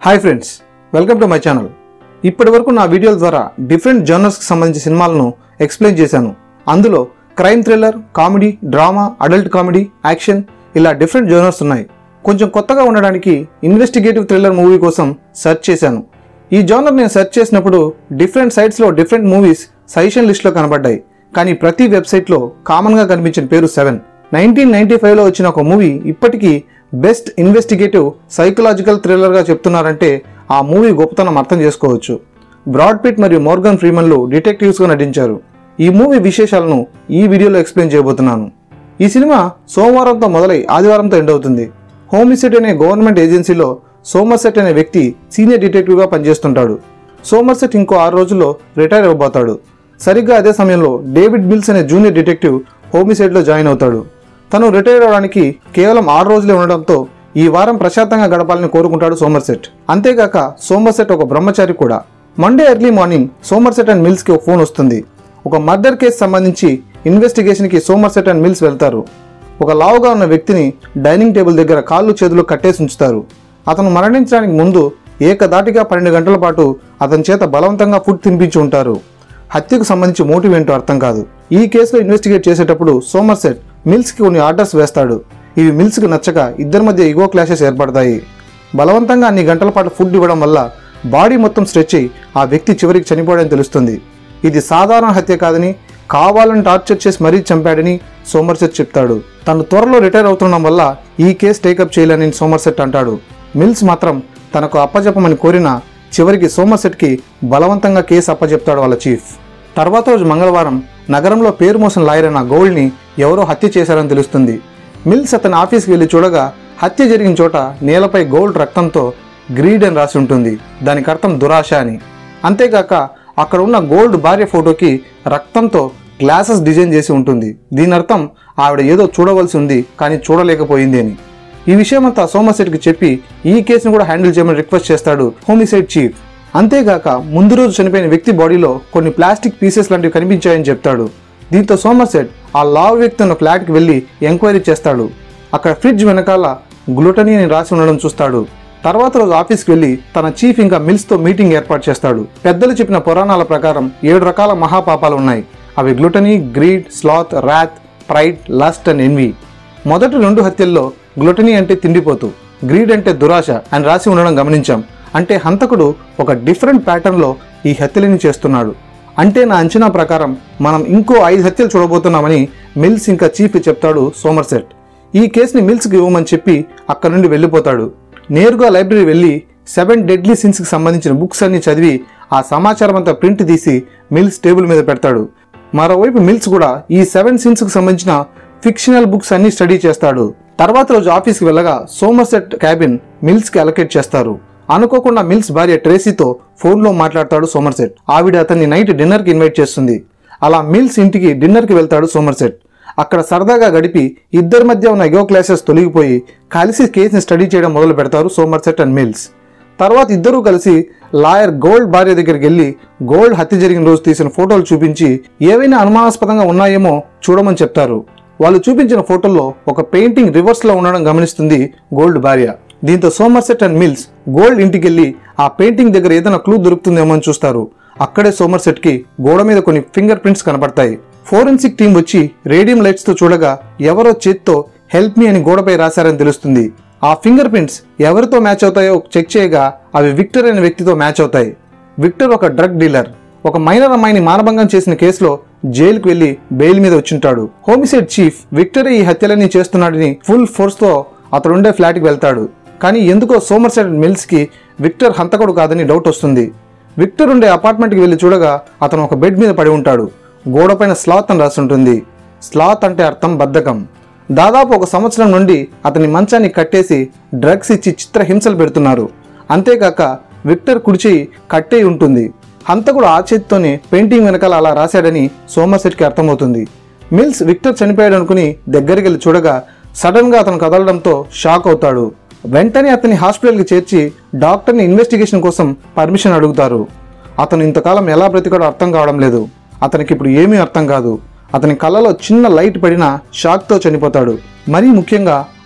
Hi friends, welcome to my channel. ఇప్పటి వరకు నా వీడియోల ద్వారా డిఫరెంట్ జర్నల్స్కి సంబంధించిన సినిమాలను ఎక్స్ప్లెయిన్ చేశాను. అందులో crime thriller, comedy, drama, adult comedy, action ఇలా డిఫరెంట్ జర్నల్స్ ఉన్నాయి. కొంచెం కొత్తగా ఉండడానికి ఇన్వెస్టిగేటివ్ థ్రిల్లర్ మూవీ కోసం సెర్చ్ చేశాను. ఈ జర్నల్ నేను సెర్చ్ చేసినప్పుడు డిఫరెంట్ సైట్స్లో డిఫరెంట్ మూవీస్ సజెషన్ లిస్ట్లో కనబడ్డాయి. కానీ ప్రతి వెబ్సైట్లో కామన్గా కనిపించిన పేరు 7. 1995లో వచ్చిన ఒక మూవీ ఇప్పటికీ బెస్ట్ ఇన్వెస్టిగేటివ్ సైకలాజికల్ థ్రిల్లర్గా చెప్తున్నారంటే ఆ మూవీ గొప్పతనం అర్థం చేసుకోవచ్చు. బ్రాడ్ పిట్ మరియు మోర్గన్ ఫ్రీమన్లు డిటెక్టివ్స్గా నటించారు. ఈ మూవీ విశేషాలను ఈ వీడియోలో ఎక్స్ప్లెయిన్ చేయబోతున్నాను. ఈ సినిమా సోమవారంతో మొదలై ఆదివారంతో ఎండ్ అవుతుంది. హోమిసైడ్ అనే గవర్నమెంట్ ఏజెన్సీలో సోమర్సెట్ అనే వ్యక్తి సీనియర్ డిటెక్టివ్గా పనిచేస్తుంటాడు. సోమర్సెట్ ఇంకో 6 రోజుల్లో రిటైర్ అవ్వబోతాడు. సరిగ్గా అదే సమయంలో డేవిడ్ మిల్స్ అనే జూనియర్ డిటెక్టివ్ హోమిసైడ్లో జాయిన్ అవుతాడు. తను రిటైర్ అవడానికి కేవలం 6 రోజులే ఉండడంతో ఈ వారం ప్రశాంతంగా గడపాలని కోరుకుంటాడు సోమర్సెట్. అంతేగాక సోమర్సెట్ ఒక బ్రహ్మచారి కూడా. Monday early morning Somerset and మిల్స్కి ఒక ఫోన్ వస్తుంది. ఒక మర్డర్ కేసు సంబంధించి ఇన్వెస్టిగేషన్కి సోమర్సెట్ అండ్ మిల్స్ వెళ్తారు. ఒక లావుగా ఉన్న వ్యక్తిని డైనింగ్ టేబుల్ దగ్గర కాళ్ళు చేతులు కట్టేసి ఉంచుతారు. అతను మరణించడానికి ముందు ఏకదాటిగా 12 గంటల పాటు అతని చేత బలవంతంగా ఫుడ్ తినిపించి ఉంటారు. హత్యకు సంబంధించి మోటివ్ ఏంటో అర్థం కాదు. ఈ కేసులో ఇన్వెస్టిగేట్ చేసేటప్పుడు సోమర్సెట్ మిల్స్కి కొన్ని ఆర్డర్స్ వేస్తాడు. ఇవి మిల్స్కి నచ్చక ఇద్దరి మధ్య ఈగో క్లాషెస్ ఏర్పడతాయి. బలవంతంగా అన్ని గంటల పాటు ఫుడ్ ఇవ్వడం వల్ల బాడీ మొత్తం స్ట్రెచ్ అయ్యి ఆ వ్యక్తి చివరికి చనిపోవడని తెలుస్తుంది. ఇది సాధారణ హత్య కాదని, కావాలని టార్చర్ చేసి మరీ చంపాడని సోమర్సెట్ చెప్తాడు. తను త్వరలో రిటైర్ అవుతుండడం వల్ల ఈ కేసు టేకప్ చేయలేని సోమర్సెట్ అంటాడు. మిల్స్ మాత్రం తనకు అప్పచెప్పమని కోరినా చివరికి సోమర్సెట్కి బలవంతంగా కేసు అప్పచెప్తాడు వాళ్ళ చీఫ్. తర్వాత రోజు మంగళవారం నగరంలో పేరు మోసిన లాయర్ అయిన గోల్డ్ని ఎవరో హత్య చేశారని తెలుస్తుంది. మిల్స్ అతని ఆఫీస్కి వెళ్ళి చూడగా హత్య జరిగిన చోట నేలపై గోల్డ్ రక్తంతో గ్రీడ్ అని రాసి ఉంటుంది. దానికి అర్థం దురాశ అని. అంతేకాక అక్కడ ఉన్న గోల్డ్ భార్య ఫోటోకి రక్తంతో గ్లాసెస్ డిజైన్ చేసి ఉంటుంది. దీని అర్థం ఆవిడ ఏదో చూడవలసి ఉంది కానీ చూడలేకపోయింది అని. ఈ విషయమంతా సోమర్సెట్కి చెప్పి ఈ కేసును కూడా హ్యాండిల్ చేయమని రిక్వెస్ట్ చేస్తాడు హోమిసైడ్ చీఫ్. అంతేగాక ముందు రోజు చనిపోయిన వ్యక్తి బాడీలో కొన్ని ప్లాస్టిక్ పీసెస్ లాంటివి కనిపించాయని చెప్తాడు. దీంతో సోమర్సెట్ ఆ లావ్ వ్యక్తి ఉన్న ఫ్లాట్కి వెళ్ళి ఎంక్వైరీ చేస్తాడు. అక్కడ ఫ్రిడ్జ్ వెనకాల గ్లూటనీ అని రాసి ఉండడం చూస్తాడు. తర్వాత రోజు ఆఫీస్కి వెళ్ళి తన చీఫ్ ఇంకా మిల్స్తో మీటింగ్ ఏర్పాటు చేస్తాడు. పెద్దలు చెప్పిన పురాణాల ప్రకారం 7 రకాల మహాపాపాలు ఉన్నాయి. అవి gluttony, greed, sloth, wrath, pride, lust and envy. మొదటి 2 హత్యల్లో గ్లూటనీ అంటే తిండిపోతు, గ్రీడ్ అంటే దురాశ అని రాసి ఉండడం గమనించాం. అంటే హంతకుడు ఒక డిఫరెంట్ ప్యాటర్న్లో ఈ హత్యలని చేస్తున్నాడు. అంటే నా అంచనా ప్రకారం మనం ఇంకో 5 హత్యలు చూడబోతున్నామని మిల్స్ ఇంకా చీఫ్కి చెప్తాడు సోమర్సెట్. ఈ కేసుని మిల్స్కి ఇవ్వమని చెప్పి అక్కడి నుండి వెళ్ళిపోతాడు. నేరుగా లైబ్రరీ వెళ్ళి 7 డెడ్లీ సిన్స్కి సంబంధించిన బుక్స్ అన్ని చదివి ఆ సమాచారం అంతా ప్రింట్ తీసి మిల్స్ టేబుల్ మీద పెడతాడు. మరోవైపు మిల్స్ కూడా ఈ 7 సిన్స్కి సంబంధించిన ఫిక్షనల్ బుక్స్ అన్ని స్టడీ చేస్తాడు. తర్వాత రోజు ఆఫీస్కి వెళ్ళగా సోమర్సెట్ క్యాబిన్ మిల్స్కి అలొకేట్ చేస్తారు. అనుకోకుండా మిల్స్ భార్య ట్రేసీతో ఫోన్లో మాట్లాడతాడు సోమర్సెట్. ఆవిడ అతన్ని నైట్ డిన్నర్కి ఇన్వైట్ చేస్తుంది. అలా మిల్స్ ఇంటికి డిన్నర్కి వెళ్తాడు సోమర్సెట్. అక్కడ సరదాగా గడిపి ఇద్దరి మధ్య ఉన్న ఈగో క్లాషెస్ తొలగిపోయి కలిసి కేసుని స్టడీ చేయడం మొదలు పెడతారు సోమర్సెట్ అండ్ మిల్స్. తర్వాత ఇద్దరూ కలిసి లాయర్ గోల్డ్ భార్య దగ్గరికి వెళ్ళి గోల్డ్ హత్య జరిగిన రోజు తీసిన ఫోటోలు చూపించి ఏవైనా అనుమానాస్పదంగా ఉన్నాయేమో చూడమని చెప్తారు. వాళ్ళు చూపించిన ఫోటోల్లో ఒక పెయింటింగ్ రివర్స్లో ఉండడం గమనిస్తుంది గోల్డ్ భార్య. దీంతో సోమర్సెట్ అండ్ మిల్స్ గోల్డ్ ఇంటికి వెళ్ళి ఆ పెయింటింగ్ దగ్గర ఏదైనా క్లూ దొరుకుతుందేమో అని చూస్తారు. అక్కడే సోమర్సెట్కి గోడ మీద కొన్ని ఫింగర్ ప్రింట్స్ కనపడతాయి. ఫోరెన్సిక్ టీం వచ్చి రేడియం లైట్స్తో చూడగా ఎవరో చేత్తో హెల్ప్ మీ అని గోడపై రాశారని తెలుస్తుంది. ఆ ఫింగర్ ప్రింట్స్ ఎవరితో మ్యాచ్ అవుతాయో చెక్ చేయగా అవి విక్టర్ అనే వ్యక్తితో మ్యాచ్ అవుతాయి. విక్టర్ ఒక డ్రగ్ డీలర్. ఒక మైనర్ అమ్మాయిని మానభంగం చేసిన కేసులో జైలుకు వెళ్లి బెయిల్ మీద వచ్చింటాడు. హోమిసైడ్ చీఫ్ విక్టరే ఈ హత్యలన్నీ చేస్తున్నాడని ఫుల్ ఫోర్స్తో అతడుండే ఫ్లాట్కి వెళ్తాడు. కానీ ఎందుకో సోమర్సెట్ అండ్ మిల్స్కి విక్టర్ హంతకుడు కాదని డౌట్ వస్తుంది. విక్టర్ ఉండే అపార్ట్మెంట్కి వెళ్ళి చూడగా అతను ఒక బెడ్ మీద పడి ఉంటాడు. గోడపైన స్లాత్ అని రాసి ఉంటుంది. స్లాత్ అంటే అర్థం బద్ధకం. దాదాపు 1 సంవత్సరం నుండి అతని మంచాన్ని కట్టేసి డ్రగ్స్ ఇచ్చి చిత్రహింసలు పెడుతున్నారు. అంతేకాక విక్టర్ కుడిచి కట్టేయి ఉంటుంది. హంతకుడు ఆ చేతితోనే పెయింటింగ్ వెనకాల అలా రాశాడని సోమర్సెట్కి అర్థమవుతుంది. మిల్స్ విక్టర్ చనిపోయాడు అనుకుని దగ్గరికి వెళ్ళి చూడగా సడన్గా అతను కదలడంతో షాక్ అవుతాడు. వెంటనే అతన్ని హాస్పిటల్కి చేర్చి డాక్టర్ని ఇన్వెస్టిగేషన్ కోసం పర్మిషన్ అడుగుతారు. అతను ఇంతకాలం ఎలా బ్రతికాడో అర్థం కావడం లేదు. అతనికి ఇప్పుడు ఏమీ అర్థం కాదు. అతని కళ్ళలో చిన్న లైట్ పడినా షాక్తో చనిపోతాడు. మరీ ముఖ్యంగా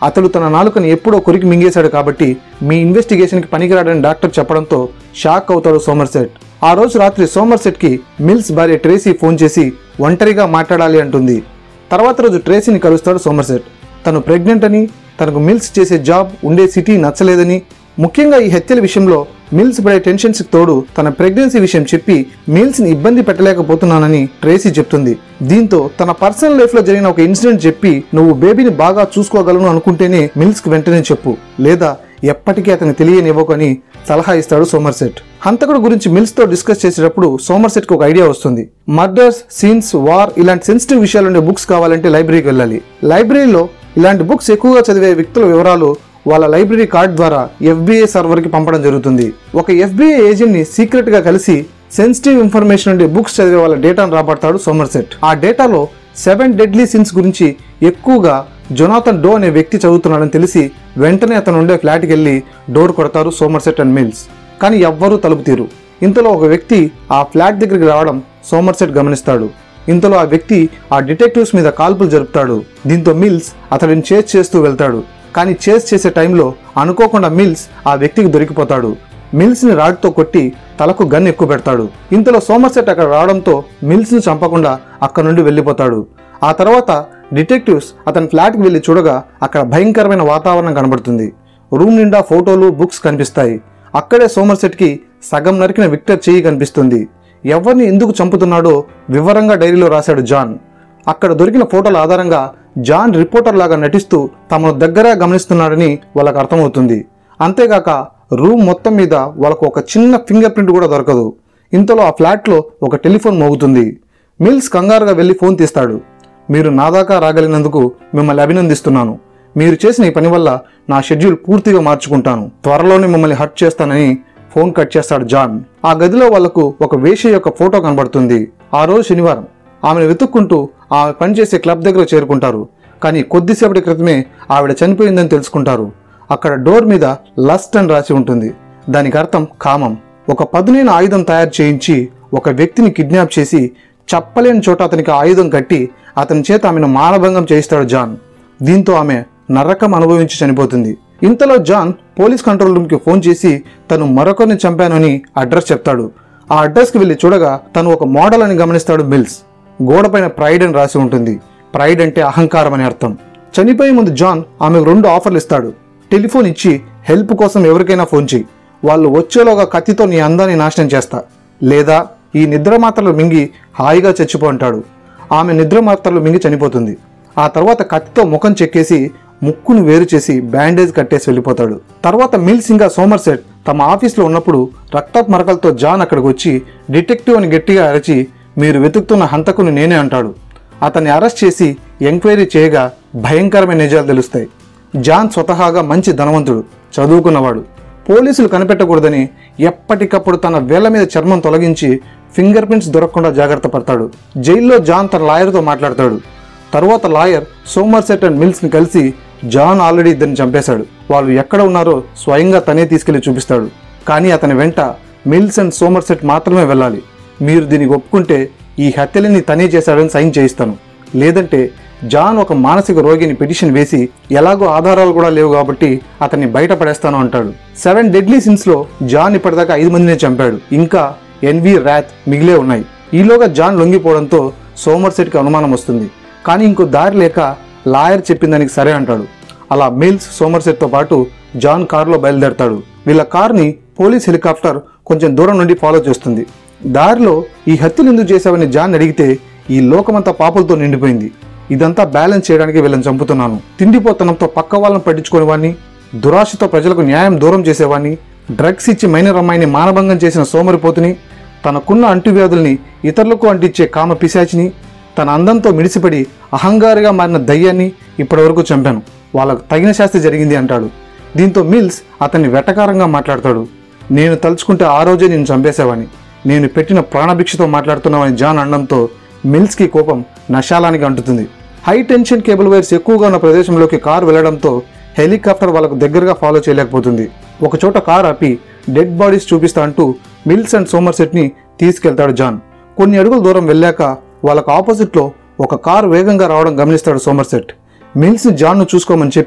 అతడు తన నాలుకని ఎప్పుడో కొరికి మింగేశాడు కాబట్టి మీ ఇన్వెస్టిగేషన్కి పనికిరాడని డాక్టర్ చెప్పడంతో షాక్ అవుతాడు సోమర్సెట్. ఆ రోజు రాత్రి సోమర్సెట్కి మిల్స్ భార్య ట్రేసీ ఫోన్ చేసి ఒంటరిగా మాట్లాడాలి అంటుంది. తర్వాత రోజు ట్రేసీని కలుస్తాడు సోమర్సెట్. తను ప్రెగ్నెంట్ అని, తనకు మిల్స్ చేసే జాబ్ ఉండే సిటీ నచ్చలేదని, ముఖ్యంగా ఈ హత్యల విషయంలో మిల్స్ పడే టెన్షన్స్కి తోడు తన ప్రెగ్నెన్సీ విషయం చెప్పి మిల్స్ని ఇబ్బంది పెట్టలేకపోతున్నానని ట్రేసీ చెప్తుంది. దీంతో తన పర్సనల్ లైఫ్లో జరిగిన ఒక ఇన్సిడెంట్ చెప్పి నువ్వు బేబీని బాగా చూసుకోగలను అనుకుంటేనే మిల్స్కి వెంటనే చెప్పు, లేదా ఎప్పటికీ అతనికి తెలియనివ్వకని సలహా ఇస్తాడు సోమర్సెట్. హంతకుడు గురించి మిల్స్తో డిస్కస్ చేసేటప్పుడు సోమర్సెట్కి ఒక ఐడియా వస్తుంది. మర్డర్స్, సీన్స్, వార్ ఇలాంటి సెన్సిటివ్ విషయాలు ఉండే బుక్స్ కావాలంటే లైబ్రరీకి వెళ్ళాలి. లైబ్రరీలో ఇలాంటి బుక్స్ ఎక్కువగా చదివే వ్యక్తుల వివరాలు వాళ్ళ లైబ్రరీ కార్డ్ ద్వారా FBI సర్వర్కి పంపడం జరుగుతుంది. ఒక FBI ఏజెంట్ని సీక్రెట్గా కలిసి సెన్సిటివ్ ఇన్ఫర్మేషన్ ఉండే బుక్స్ చదివే వాళ్ళ డేటాను రాబడతాడు సోమర్సెట్. ఆ డేటాలో 7 డెడ్లీ సిన్స్ గురించి ఎక్కువగా జొనాథన్ డో అనే వ్యక్తి చదువుతున్నాడని తెలిసి వెంటనే అతను ఉండే ఫ్లాట్కి వెళ్ళి డోర్ కొడతారు సోమర్సెట్ అండ్ మిల్స్. కానీ ఎవ్వరూ తలుపు తీరు. ఇంతలో ఒక వ్యక్తి ఆ ఫ్లాట్ దగ్గరికి రావడం సోమర్సెట్ గమనిస్తాడు. ఇంతలో ఆ వ్యక్తి ఆ డిటెక్టివ్స్ మీద కాల్పులు జరుపుతాడు. దీంతో మిల్స్ అతడిని చేజ్ చేస్తూ వెళ్తాడు. కానీ చేజ్ చేసే టైంలో అనుకోకుండా మిల్స్ ఆ వ్యక్తికి దొరికిపోతాడు. మిల్స్ని రాడ్తో కొట్టి తలకు గన్ ఎక్కువ పెడతాడు. ఇంతలో సోమర్సెట్ అక్కడ రావడంతో మిల్స్ని చంపకుండా అక్కడ నుండి వెళ్ళిపోతాడు. ఆ తర్వాత డిటెక్టివ్స్ అతని ఫ్లాట్కి వెళ్ళి చూడగా అక్కడ భయంకరమైన వాతావరణం కనబడుతుంది. రూమ్ నిండా ఫోటోలు, బుక్స్ కనిపిస్తాయి. అక్కడే సోమర్సెట్కి సగం నరికిన విక్టర్ చెయ్యి కనిపిస్తుంది. ఎవరిని ఎందుకు చంపుతున్నాడో వివరంగా డైరీలో రాశాడు జాన్. అక్కడ దొరికిన ఫోటోల ఆధారంగా జాన్ రిపోర్టర్ లాగా నటిస్తూ తమను దగ్గర గమనిస్తున్నాడని వాళ్ళకు అర్థమవుతుంది. అంతేగాక రూమ్ మొత్తం మీద వాళ్ళకు ఒక చిన్న ఫింగర్ ప్రింట్ కూడా దొరకదు. ఇంతలో ఆ ఫ్లాట్లో ఒక టెలిఫోన్ మోగుతుంది. మిల్స్ కంగారుగా వెళ్ళి ఫోన్ తీస్తాడు. మీరు నా దాకా రాగలిగినందుకు మిమ్మల్ని అభినందిస్తున్నాను. మీరు చేసిన ఈ పని వల్ల నా షెడ్యూల్ పూర్తిగా మార్చుకుంటాను. త్వరలోనే మిమ్మల్ని హర్ట్ చేస్తానని ఫోన్ కట్ చేస్తాడు జాన్. ఆ గదిలో వాళ్లకు ఒక వేశ్య యొక్క ఫోటో కనబడుతుంది. ఆ రోజు శనివారం. ఆమెను వెతుక్కుంటూ ఆమె పనిచేసే క్లబ్ దగ్గర చేరుకుంటారు. కానీ కొద్దిసేపటి క్రితమే ఆవిడ చనిపోయిందని తెలుసుకుంటారు. అక్కడ డోర్ మీద లస్ట్ అని రాసి ఉంటుంది. దానికి అర్థం కామం. ఒక పదునైన ఆయుధం తయారు చేయించి ఒక వ్యక్తిని కిడ్నాప్ చేసి చెప్పలేని చోట అతనికి ఆయుధం కట్టి అతని చేత ఆమెను మానభంగం చేయిస్తాడు జాన్. దీంతో ఆమె నరకం అనుభవించి చనిపోతుంది. ఇంతలో జాన్ పోలీస్ కంట్రోల్ రూమ్కి ఫోన్ చేసి తను మరొకరిని చంపానని అడ్రస్ చెప్తాడు. ఆ అడ్రస్కి వెళ్ళి చూడగా తను ఒక మోడల్ అని గమనిస్తాడు మిల్స్. గోడపైన ప్రైడ్ అని రాసి ఉంటుంది. ప్రైడ్ అంటే అహంకారం అని అర్థం. చనిపోయే ముందు జాన్ ఆమెకు 2 ఆఫర్లు ఇస్తాడు. టెలిఫోన్ ఇచ్చి హెల్ప్ కోసం ఎవరికైనా ఫోన్ చేయి, వాళ్ళు వచ్చేలోగా కత్తితో నీ అందాన్ని నాశనం చేస్తా, లేదా ఈ నిద్ర మాత్రలు మింగి హాయిగా చచ్చిపో అంటాడు. ఆమె నిద్ర మాత్రలు మింగి చనిపోతుంది. ఆ తర్వాత కత్తితో ముఖం చెక్కేసి ముక్కును వేరు చేసి బ్యాండేజ్ కట్టేసి వెళ్ళిపోతాడు. తర్వాత మిల్స్ ఇంకా సోమర్సెట్ తమ ఆఫీస్లో ఉన్నప్పుడు రక్తపు మరకలతో జాన్ అక్కడికి వచ్చి డిటెక్టివ్ అని గట్టిగా అరచి మీరు వెతుకుతున్న హంతకుని నేనే అంటాడు. అతన్ని అరెస్ట్ చేసి ఎంక్వైరీ చేయగా భయంకరమైన నిజాలు తెలుస్తాయి. జాన్ స్వతహాగా మంచి ధనవంతుడు, చదువుకున్నవాడు. పోలీసులు కనిపెట్టకూడదని ఎప్పటికప్పుడు తన వేళ్ల మీద చర్మం తొలగించి ఫింగర్ ప్రింట్స్ దొరకకుండా జాగ్రత్త పడతాడు. జైల్లో జాన్ తన లాయర్తో మాట్లాడతాడు. తరువాత లాయర్ సోమర్సెట్ అండ్ మిల్స్ని కలిసి జాన్ ఆల్రెడీ ఇద్దరిని చంపేశాడు, వాళ్ళు ఎక్కడ ఉన్నారో స్వయంగా తనే తీసుకెళ్లి చూపిస్తాడు. కానీ అతని వెంట మిల్స్ అండ్ సోమర్సెట్ మాత్రమే వెళ్ళాలి. మీరు దీనికి ఒప్పుకుంటే ఈ హత్యలని తనే చేశాడని సైన్ చేయిస్తాను, లేదంటే జాన్ ఒక మానసిక రోగిని పిటిషన్ వేసి ఎలాగో ఆధారాలు కూడా లేవు కాబట్టి అతన్ని బయటపడేస్తాను అంటాడు. 7 డెడ్లీ సిన్స్లో జాన్ ఇప్పటిదాకా 5 మందినే చంపాడు. ఇంకా ఎన్వి రాత్ మిగిలే ఉన్నాయి. ఈలోగా జాన్ లొంగిపోవడంతో సోమర్సెట్కి అనుమానం వస్తుంది. కానీ ఇంకో దారి లేక లాయర్ చెప్పిన దానికి సరే అంటాడు. అలా మిల్స్ సోమర్సెట్తో పాటు జాన్ కారులో బయలుదేరతాడు. వీళ్ళ కార్ని పోలీస్ హెలికాప్టర్ కొంచెం దూరం నుండి ఫాలో చేస్తుంది. దారిలో ఈ హత్యలు ఎందుకు చేశావని జాన్ అడిగితే ఈ లోకమంతా పాపులతో నిండిపోయింది, ఇదంతా బ్యాలెన్స్ చేయడానికి వీళ్ళని చంపుతున్నాను, తిండిపోతనంతో పక్క వాళ్ళని పట్టించుకునేవాడిని, దురాశతో ప్రజలకు న్యాయం దూరం చేసేవాడిని, డ్రగ్స్ ఇచ్చి మైనర్ అమ్మాయిని మానభంగం చేసిన సోమరిపోతుని, తనకున్న అంటువ్యాధుల్ని ఇతరులకు అంటించే కామ పిశాచిని, తన అందంతో మిడిసిపడి అహంకారిగా మారిన దయ్యాన్ని ఇప్పటివరకు చంపాను, వాళ్ళకు తగిన శాస్తి జరిగింది అంటాడు. దీంతో మిల్స్ అతన్ని వెటకారంగా మాట్లాడతాడు. నేను తలుచుకుంటే ఆ రోజే నేను చంపేసేవాడిని, నేను పెట్టిన ప్రాణభిక్షతో మాట్లాడుతున్నావని జాన్ అనడంతో మిల్స్కి కోపం నశాలానికి అంటుతుంది. హై టెన్షన్ కేబుల్ వైర్స్ ఎక్కువగా ఉన్న ప్రదేశంలోకి కారు వెళ్లడంతో హెలికాప్టర్ వాళ్ళకు దగ్గరగా ఫాలో చేయలేకపోతుంది. ఒకచోట కారు ఆపి డెడ్ బాడీస్ చూపిస్తా అంటూ మిల్స్ అండ్ సోమర్సెట్ని తీసుకెళ్తాడు జాన్. కొన్ని అడుగుల దూరం వెళ్ళాక వాళ్ళకు ఆపోజిట్లో ఒక కారు వేగంగా రావడం గమనిస్తాడు సోమర్సెట్. మిల్స్ జాన్ను చూసుకోమని చెప్పి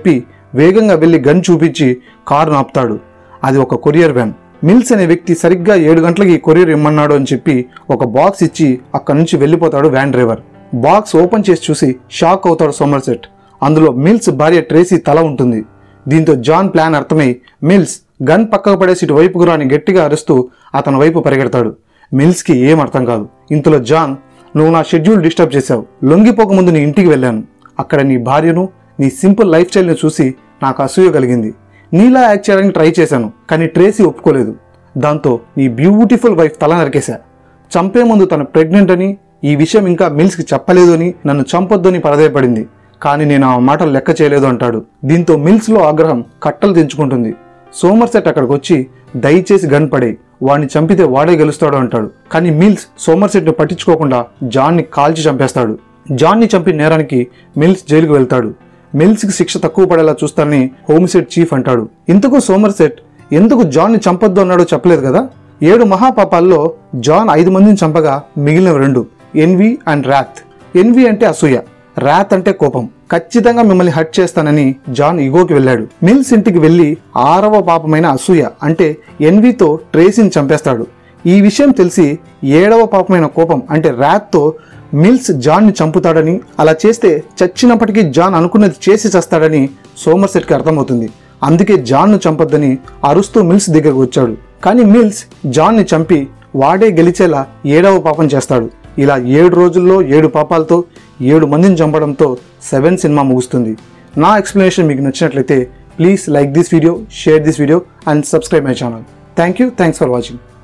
వేగంగా వెళ్లి గన్ చూపించి కారును ఆపుతాడు. అది ఒక కొరియర్ వ్యాన్. మిల్స్ అనే వ్యక్తి సరిగ్గా 7 గంటలకి కొరియర్ ఇమ్మన్నాడు అని చెప్పి ఒక బాక్స్ ఇచ్చి అక్కడి నుంచి వెళ్ళిపోతాడు వ్యాన్ డ్రైవర్. బాక్స్ ఓపెన్ చేసి చూసి షాక్ అవుతాడు సోమర్సెట్. అందులో మిల్స్ భార్య ట్రేసీ తల ఉంటుంది. దీంతో జాన్ ప్లాన్ అర్థమై మిల్స్ గన్ పక్కకు పడేసి ఇటు వైపుకు రాని గట్టిగా అరుస్తూ అతని వైపు పరిగెడతాడు. మిల్స్కి ఏం అర్థం కాదు. ఇంతలో జాన్, నువ్వు నా షెడ్యూల్ డిస్టర్బ్ చేశావు. లొంగిపోక ముందు నీ ఇంటికి వెళ్ళాను. అక్కడ నీ భార్యను, నీ సింపుల్ లైఫ్ స్టైల్ని చూసి నాకు అసూయ కలిగింది. నీలా యాక్ట్ చేయడానికి ట్రై చేశాను, కానీ ట్రేసీ ఒప్పుకోలేదు. దాంతో నీ బ్యూటిఫుల్ వైఫ్ తల నరికేశా. చంపే ముందు తను ప్రెగ్నెంట్ అని, ఈ విషయం ఇంకా మిల్స్కి చెప్పలేదు అని, నన్ను చంపొద్దని పరదేపడింది. కానీ నేను ఆ మాటలు లెక్క చేయలేదు అంటాడు. దీంతో మిల్స్లో ఆగ్రహం కట్టలు తెంచుకుంటుంది. సోమర్సెట్ అక్కడికి వచ్చి, దయచేసి గన్ పడే, వాడిని చంపితే వాడే గెలుస్తాడు అంటాడు. కానీ మిల్స్ సోమర్సెట్ని పట్టించుకోకుండా జాన్ని కాల్చి చంపేస్తాడు. జాన్ని చంపిన నేరానికి మిల్స్ జైలుకు వెళ్తాడు. మిల్స్కి శిక్ష తక్కువ పడేలా చూస్తానని హోమ్సెట్ చీఫ్ అంటాడు. ఇంతకు సోమర్సెట్ ఎందుకు జాన్ని చంపొద్దు అన్నాడో చెప్పలేదు కదా. 7 మహాపాపాల్లో జాన్ 5 మందిని చంపగా మిగిలిన 2 ఎన్వి అండ్ రాత్. ఎన్వి అంటే అసూయ, రాత్ అంటే కోపం. ఖచ్చితంగా మిమ్మల్ని హర్ట్ చేస్తానని జాన్ ఇగోకి వెళ్ళాడు. మిల్స్ ఇంటికి వెళ్లి 6వ పాపమైన అసూయ అంటే ఎన్వితో ట్రేసీని చంపేస్తాడు. ఈ విషయం తెలిసి 7వ పాపమైన కోపం అంటే రాత్తో మిల్స్ జాన్ని చంపుతాడని, అలా చేస్తే చచ్చినప్పటికీ జాన్ అనుకున్నది చేసి చేస్తాడని సోమర్సెట్కి అర్థమవుతుంది. అందుకే జాన్ను చంపొద్దని అరుస్తూ మిల్స్ దగ్గరకు వచ్చాడు. కానీ మిల్స్ జాన్ని చంపి వాడే గెలిచేలా 7వ పాపం చేస్తాడు. ఇలా 7 రోజుల్లో 7 పాపాలతో 7 మందిని చంపడంతో 7 సినిమా ముగుస్తుంది. నా ఎక్స్ప్లెనేషన్ మీకు నచ్చినట్లయితే please like this video, share this video and subscribe my channel. Thank you. Thanks for watching.